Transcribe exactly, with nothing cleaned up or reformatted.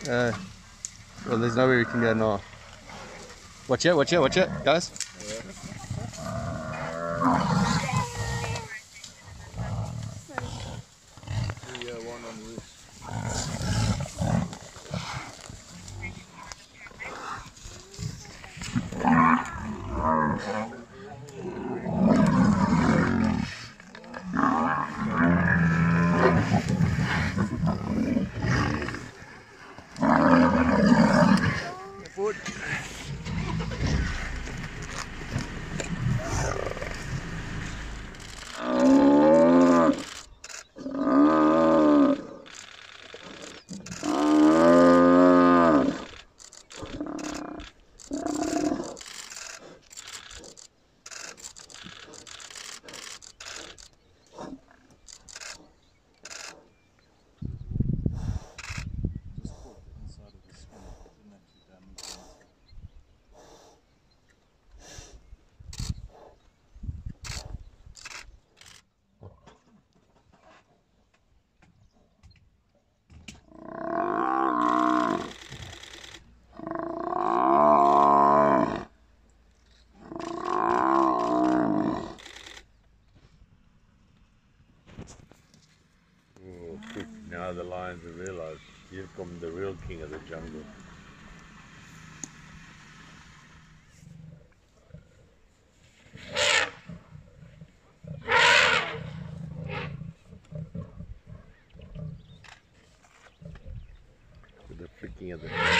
Uh, well, there's nowhere you can go now. Watch it, watch it, watch it, guys. Now the lions have realized you've become the real king of the jungle. With the flicking of the